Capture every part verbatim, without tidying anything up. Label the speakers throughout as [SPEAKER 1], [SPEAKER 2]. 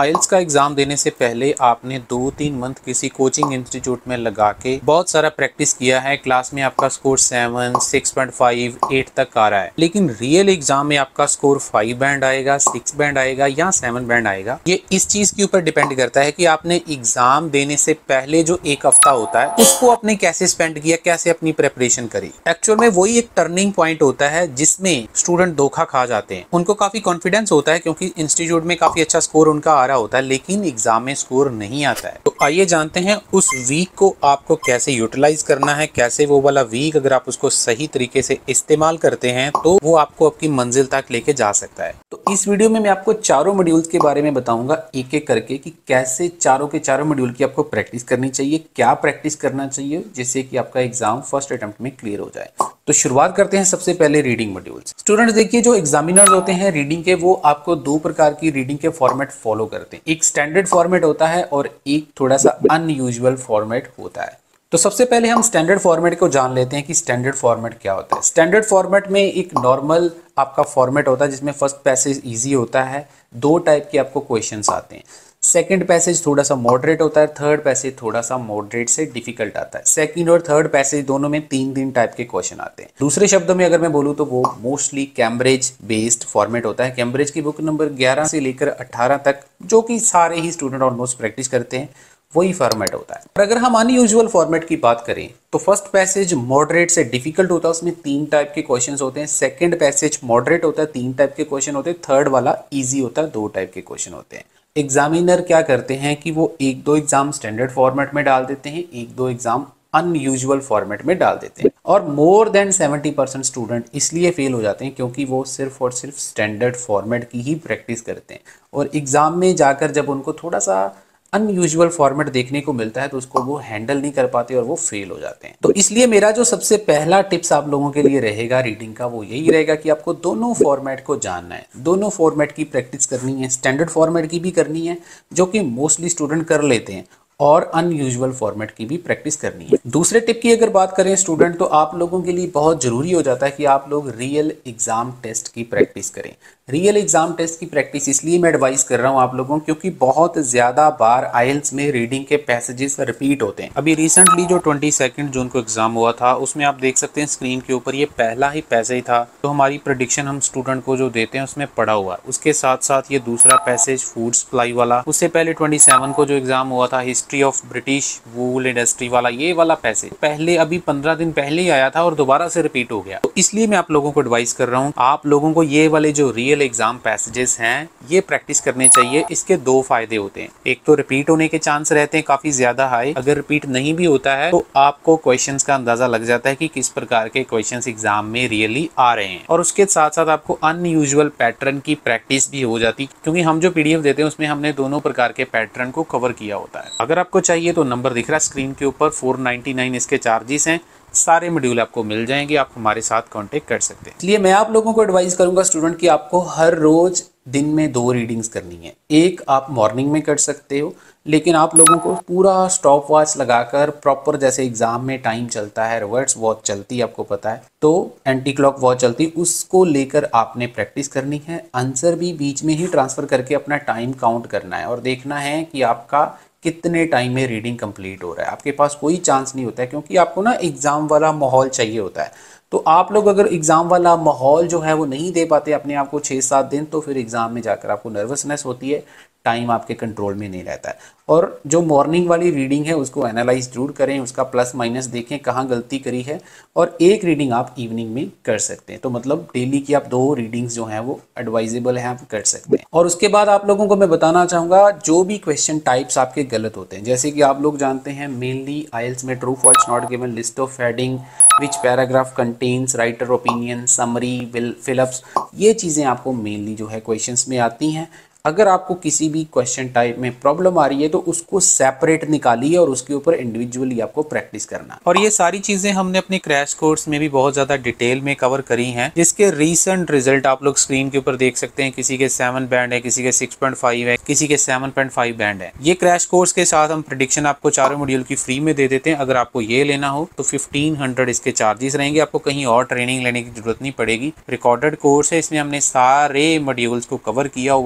[SPEAKER 1] आइल्स का एग्जाम देने से पहले आपने दो तीन मंथ किसी कोचिंग इंस्टीट्यूट में लगा के बहुत सारा प्रैक्टिस किया है। क्लास में आपका score seven, six point five, eight तक आ रहा है, लेकिन रियल एग्जाम में आपका स्कोर फाइव बैंड आएगा, सिक्स बैंड आएगा या सेवन बैंड आएगा। ये इस चीज के ऊपर डिपेंड करता है कि आपने एग्जाम देने से पहले जो एक हफ्ता होता है उसको आपने कैसे स्पेंड किया, कैसे अपनी प्रेपरेशन करी। एक्चुअल में वही एक टर्निंग पॉइंट होता है जिसमें स्टूडेंट धोखा खा जाते हैं। उनको काफी कॉन्फिडेंस होता है क्योंकि इंस्टीट्यूट में काफी अच्छा स्कोर उनका आ रहा होता है, लेकिन एग्जाम में स्कोर नहीं आता है। तो आइए जानते हैं उस वीक को आपको कैसे यूटिलाइज करना है, कैसे वो वाला वीक अगर आप उसको सही तरीके से इस्तेमाल करते हैं तो वो आपको आपकी मंजिल तक लेके जा सकता है। तो इस वीडियो में मैं आपको चारों मॉड्यूल्स के बारे में बताऊंगा एक एक करके कि कैसे चारों के चारों मॉड्यूल की आपको प्रैक्टिस करनी चाहिए, क्या प्रैक्टिस करना चाहिए जिससे कि आपका एग्जाम फर्स्ट अटेम्प्ट में क्लियर हो जाए। तो शुरुआत करते हैं सबसे पहले रीडिंग मॉड्यूल्स। स्टूडेंट्स देखिए, जो एग्जामिनर्स होते हैं रीडिंग के, वो आपको दो प्रकार की रीडिंग के फॉर्मेट फॉलो करते हैं। एक स्टैंडर्ड फॉर्मेट होता है और एक थोड़ा सा अनयूजुअल फॉर्मेट होता है। तो सबसे पहले हम स्टैंडर्ड फॉर्मेट को जान लेते हैं कि स्टैंडर्ड फॉर्मेट क्या होता है। स्टैंडर्ड फॉर्मेट में एक नॉर्मल आपका फॉर्मेट होता है जिसमें फर्स्ट पैसेज इजी होता है, दो टाइप के आपको क्वेश्चंस आते हैं। सेकंड पैसेज थोड़ा सा मॉडरेट होता है, थर्ड पैसेज थोड़ा सा मॉडरेट से डिफिकल्ट आता है। सेकंड और थर्ड पैसेज दोनों में तीन तीन टाइप के क्वेश्चन आते हैं। दूसरे शब्दों में अगर मैं बोलूँ तो वो मोस्टली कैम्ब्रिज बेस्ड फॉर्मेट होता है। कैम्ब्रिज की बुक नंबर ग्यारह से लेकर अठारह तक, जो कि सारे ही स्टूडेंट ऑलमोस्ट प्रैक्टिस करते हैं, वही फॉर्मेट होता है। और अगर हम अनयूजुअल फॉर्मेट की बात करें तो फर्स्ट पैसेज मॉडरेट से डिफिकल्ट होता है, उसमें तीन टाइप के क्वेश्चंस होते हैं। सेकंड पैसेज मॉडरेट होता है, तीन टाइप के क्वेश्चन होते हैं। थर्ड वाला इजी होता है, दो टाइप के क्वेश्चन होते हैं। एग्जामिनर क्या करते हैं कि वो एक दो एग्जाम स्टैंडर्ड फॉर्मेट में डाल देते हैं, एक दो एग्जाम अनयूजुअल फॉर्मेट में डाल देते हैं। और more than seventy percent student इसलिए फेल हो जाते हैं क्योंकि वो सिर्फ और सिर्फ स्टैंडर्ड फॉर्मेट की ही प्रैक्टिस करते हैं, और एग्जाम में जाकर जब उनको थोड़ा सा अनयूजुअल फॉर्मेट देखने को मिलता है तो उसको वो हैंडल नहीं कर पाते और वो फेल हो जाते हैं। तो इसलिए मेरा जो सबसे पहला टिप्स आप लोगों के लिए रहेगा रीडिंग का, वो यही रहेगा कि आपको दोनों फॉर्मेट को जानना है, दोनों फॉर्मेट की प्रैक्टिस करनी है। स्टैंडर्ड फॉर्मेट की भी करनी है जो कि मोस्टली स्टूडेंट कर लेते हैं, और अनयूजुअल फॉर्मेट की भी प्रैक्टिस करनी है। दूसरे टिप की अगर बात करें स्टूडेंट, तो आप लोगों के लिए बहुत जरूरी हो जाता है कि आप लोग रियल एग्जाम टेस्ट की प्रैक्टिस करें। रियल एग्जाम टेस्ट की प्रैक्टिस इसलिए मैं एडवाइस कर रहा हूं आप लोगों को क्योंकि बहुत ज्यादा बार आइल्स में रीडिंग के पैसेजेस रिपीट होते हैं। अभी रिसेंटली जो ट्वेंटी सेकेंड जून को एग्जाम हुआ था उसमें आप देख सकते हैं स्क्रीन के ऊपर ये पहला ही पैसेज था। तो हमारी प्रेडिक्शन हम स्टूडेंट को जो देते हैं उसमें पढ़ा हुआ, उसके साथ साथ ये दूसरा पैसेज फूड सप्लाई वाला, उससे पहले ट्वेंटी सेवन को जो एग्जाम हुआ था history of British wool industry वाला, ये वाला पैसेज पहले अभी पंद्रह दिन पहले ही आया था और दोबारा से रिपीट हो गया। तो इसलिए मैं आप लोगों को एडवाइस कर रहा हूँ, आप लोगों को ये वाले जो रियल एग्जाम पैसेजेस हैं ये प्रैक्टिस करने चाहिए। इसके दो फायदे होते हैं, एक तो रिपीट होने के चांस रहते हैं काफी ज्यादा हाई, अगर रिपीट नहीं भी होता है तो आपको क्वेश्चंस का अंदाजा लग जाता है कि किस प्रकार के क्वेश्चंस एग्जाम में रियली आ रहे हैं, और उसके साथ साथ आपको अनयूजुअल पैटर्न की प्रैक्टिस भी हो जाती, क्योंकि हम जो पीडीएफ देते हैं उसमें हमने दोनों प्रकार के पैटर्न को कवर किया होता है। अगर आपको चाहिए तो नंबर दिख रहा है स्क्रीन के ऊपर, फोर नाइनटी नाइन इसके चार्जेस हैं। सारे मॉड्यूल आपको मिल जाएंगे, आप हमारे साथ कांटेक्ट कर सकते हैं। इसलिए मैं आप लोगों को एडवाइस करूंगा स्टूडेंट कि आपको हर रोज दिन में दो रीडिंग्स करनी है। एक आप मॉर्निंग में कर सकते हो, लेकिन आप लोगों को पूरा स्टॉप वॉच लगाकर प्रॉपर, जैसे एग्जाम में टाइम चलता है, रिवर्स वॉच चलती है आपको पता है, तो एंटी क्लॉक वॉच चलती है, उसको लेकर आपने प्रैक्टिस करनी है। आंसर भी बीच में ही ट्रांसफर करके अपना टाइम काउंट करना है और देखना है कि आपका कितने टाइम में रीडिंग कंप्लीट हो रहा है। आपके पास कोई चांस नहीं होता है क्योंकि आपको ना एग्जाम वाला माहौल चाहिए होता है। तो आप लोग अगर एग्जाम वाला माहौल जो है वो नहीं दे पाते अपने आप को छः सात दिन, तो फिर एग्जाम में जाकर आपको नर्वसनेस होती है, टाइम आपके कंट्रोल में नहीं रहता है। और जो मॉर्निंग वाली रीडिंग है उसको एनालाइज जरूर करें, उसका प्लस माइनस देखें कहाँ गलती करी है, और एक रीडिंग आप इवनिंग में कर सकते हैं। तो मतलब डेली की आप दो रीडिंग्स जो हैं वो एडवाइजेबल हैं, आप कर सकते हैं। और उसके बाद आप लोगों को मैं बताना चाहूँगा जो भी क्वेश्चन टाइप्स आपके गलत होते हैं, जैसे कि आप लोग जानते हैं मेनली आइल्स में true false not given, list of heading, which paragraph contains writer opinion, summary, will fill ups, ये चीज़ें आपको मेनली जो है क्वेश्चंस में आती हैं। अगर आपको किसी भी क्वेश्चन टाइप में प्रॉब्लम आ रही है तो उसको सेपरेट निकालिए और उसके ऊपर इंडिविजुअली आपको प्रैक्टिस करना। और ये सारी चीजें हमने अपने क्रैश कोर्स में भी बहुत ज्यादा डिटेल में कवर करी हैं, जिसके रीसेंट रिजल्ट आप लोग स्क्रीन के ऊपर देख सकते हैं। किसी के सेवन बैंड है, किसी के सिक्स पॉइंट फाइव है, किसी के सेवन पॉइंट फाइव बैंड है। ये क्रैश कोर्स के साथ हम प्रेडिक्शन आपको चारों मॉड्यूल की फ्री में दे देते हैं। अगर आपको ये लेना हो तो फिफ्टीन हंड्रेड इसके चार्जेस रहेंगे, आपको कहीं और ट्रेनिंग लेने की जरूरत नहीं पड़ेगी। रिकॉर्डेड कोर्स है, इसमें हमने सारे मॉड्यूल्स को कवर किया हुआ है,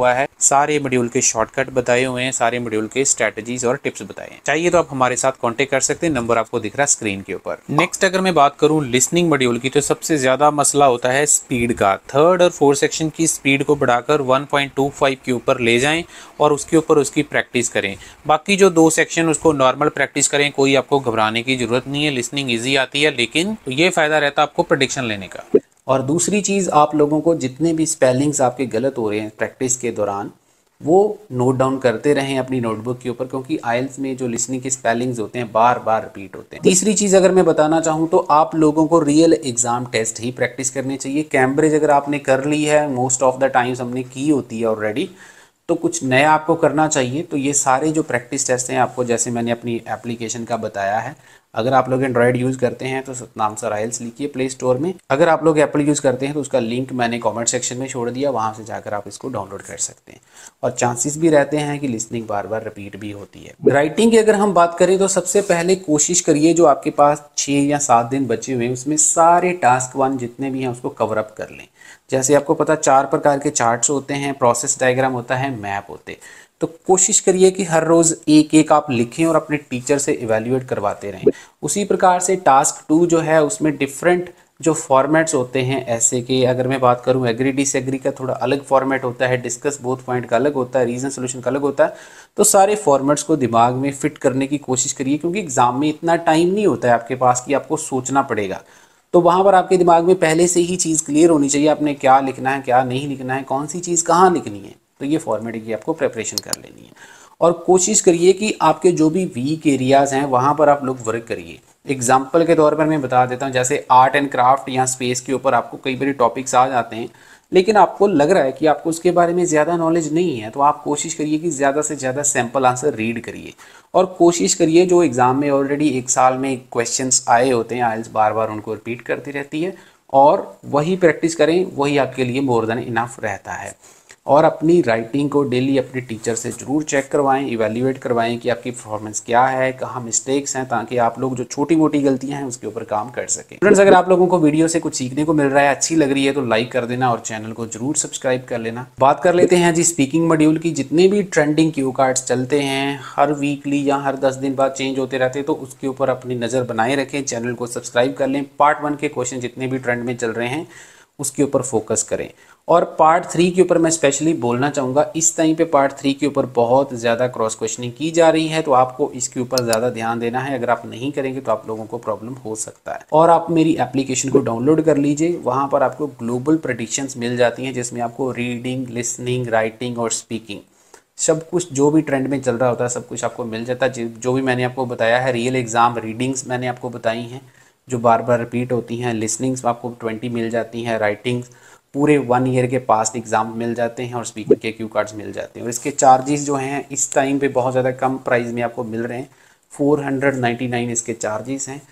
[SPEAKER 1] सारे मॉड्यूल के शॉर्टकट बताए हुए हैं, सारे मॉड्यूल के स्ट्रेटजीज और टिप्स बताए हैं। चाहिए तो आप हमारे साथ कांटेक्ट कर सकते हैं, नंबर आपको दिख रहा है स्क्रीन के ऊपर। नेक्स्ट अगर मैं बात करूं लिसनिंग मॉड्यूल की, तो सबसे ज्यादा मसला होता है स्पीड का। थर्ड और फोर्थ सेक्शन की स्पीड को बढ़ाकर वन पॉइंट टू फाइव के ऊपर ले जाएं और उसके ऊपर उसकी प्रैक्टिस करें। बाकी जो दो सेक्शन उसको नॉर्मल प्रैक्टिस करें, कोई आपको घबराने की जरूरत नहीं है। लिसनिंग ईजी आती है, लेकिन ये फायदा रहता है आपको प्रेडिक्शन लेने का।
[SPEAKER 2] और दूसरी चीज़, आप लोगों को जितने भी स्पेलिंग्स आपके गलत हो रहे हैं प्रैक्टिस के दौरान, वो नोट डाउन करते रहें अपनी नोटबुक के ऊपर, क्योंकि आइल्स में जो लिसनिंग के स्पेलिंग्स होते हैं बार बार रिपीट होते हैं। तीसरी चीज़ अगर मैं बताना चाहूँ तो आप लोगों को रियल एग्जाम टेस्ट ही प्रैक्टिस करनी चाहिए। कैम्ब्रिज अगर आपने कर ली है, मोस्ट ऑफ द टाइम्स हमने की होती है ऑलरेडी, तो कुछ नया आपको करना चाहिए। तो ये सारे जो प्रैक्टिस टेस्ट हैं आपको, जैसे मैंने अपनी एप्लीकेशन का बताया है, अगर आप लोग एंड्रॉयड यूज़ करते हैं तो सतनाम सर आइल्स लिखिए प्ले स्टोर में। अगर आप लोग एप्पल यूज़ करते हैं तो उसका लिंक मैंने कमेंट सेक्शन में छोड़ दिया, वहाँ से जाकर आप इसको डाउनलोड कर सकते हैं। और चांसेस भी रहते हैं कि लिसनिंग बार बार रिपीट भी होती है। राइटिंग की अगर हम बात करें तो सबसे पहले कोशिश करिए जो आपके पास छः या सात दिन बचे हुए हैं उसमें सारे टास्क वन जितने भी हैं उसको कवर अप कर लें। जैसे आपको पता चार प्रकार के चार्ट्स होते हैं, प्रोसेस डायग्राम होता है, मैप होते हैं। तो कोशिश करिए कि हर रोज़ एक एक आप लिखें और अपने टीचर से इवैल्यूएट करवाते रहें। उसी प्रकार से टास्क टू जो है उसमें डिफरेंट जो फॉर्मेट्स होते हैं ऐसे के, अगर मैं बात करूं एग्री डिसएग्री का थोड़ा अलग फॉर्मेट होता है, डिस्कस बोथ पॉइंट का अलग होता है, रीजन सोल्यूशन का अलग होता है। तो सारे फॉर्मेट्स को दिमाग में फिट करने की कोशिश करिए, क्योंकि एग्जाम में इतना टाइम नहीं होता है आपके पास कि आपको सोचना पड़ेगा। तो वहाँ पर आपके दिमाग में पहले से ही चीज़ क्लियर होनी चाहिए, आपने क्या लिखना है क्या नहीं लिखना है, कौन सी चीज़ कहाँ लिखनी है। तो ये फॉर्मेट की आपको प्रेपरेशन कर लेनी है। और कोशिश करिए कि आपके जो भी वीक एरियाज़ हैं वहाँ पर आप लोग वर्क करिए। एग्जाम्पल के तौर पर मैं बता देता हूँ, जैसे आर्ट एंड क्राफ्ट या स्पेस के ऊपर आपको कई बार टॉपिक्स आ जाते हैं, लेकिन आपको लग रहा है कि आपको उसके बारे में ज़्यादा नॉलेज नहीं है, तो आप कोशिश करिए कि ज़्यादा से ज़्यादा सैम्पल आंसर रीड करिए। और कोशिश करिए जो एग्ज़ाम में ऑलरेडी एक साल में क्वेश्चंस आए होते हैं, आइल्स बार बार उनको रिपीट करती रहती है, और वही प्रैक्टिस करें, वही आपके लिए मोर देन इनफ रहता है। और अपनी राइटिंग को डेली अपने टीचर से ज़रूर चेक करवाएं, इवैल्यूएट करवाएं कि आपकी परफॉर्मेंस क्या है, कहाँ मिस्टेक्स हैं, ताकि आप लोग जो छोटी मोटी गलतियां हैं उसके ऊपर काम कर सकें। फ्रेंड्स, अगर आप लोगों को वीडियो से कुछ सीखने को मिल रहा है, अच्छी लग रही है, तो लाइक कर देना और चैनल को जरूर सब्सक्राइब कर लेना। बात कर लेते हैं जी स्पीकिंग मॉड्यूल की। जितने भी ट्रेंडिंग क्यू कार्ड्स चलते हैं हर वीकली या हर दस दिन बाद चेंज होते रहते हैं, तो उसके ऊपर अपनी नज़र बनाए रखें, चैनल को सब्सक्राइब कर लें। पार्ट वन के क्वेश्चन जितने भी ट्रेंड में चल रहे हैं उसके ऊपर फोकस करें। और पार्ट थ्री के ऊपर मैं स्पेशली बोलना चाहूँगा, इस टाइम पे पार्ट थ्री के ऊपर बहुत ज़्यादा क्रॉस क्वेश्चनिंग की जा रही है, तो आपको इसके ऊपर ज़्यादा ध्यान देना है। अगर आप नहीं करेंगे तो आप लोगों को प्रॉब्लम हो सकता है। और आप मेरी एप्लीकेशन को डाउनलोड कर लीजिए, वहाँ पर आपको ग्लोबल प्रेडिक्शंस मिल जाती हैं, जिसमें आपको रीडिंग, लिसनिंग, राइटिंग और स्पीकिंग सब कुछ जो भी ट्रेंड में चल रहा होता है सब कुछ आपको मिल जाता है। जो भी मैंने आपको बताया है, रियल एग्ज़ाम रीडिंग्स मैंने आपको बताई हैं जो बार बार रिपीट होती हैं, लिसनिंग्स आपको ट्वेंटी मिल जाती हैं, राइटिंग्स पूरे वन ईयर के पास्ट एग्जाम मिल जाते हैं, और स्पीकिंग के क्यू कार्ड्स मिल जाते हैं। और इसके चार्जेस जो हैं इस टाइम पे बहुत ज़्यादा कम प्राइस में आपको मिल रहे हैं, फोर हंड्रेड नाइन्टी नाइन इसके चार्जेस हैं।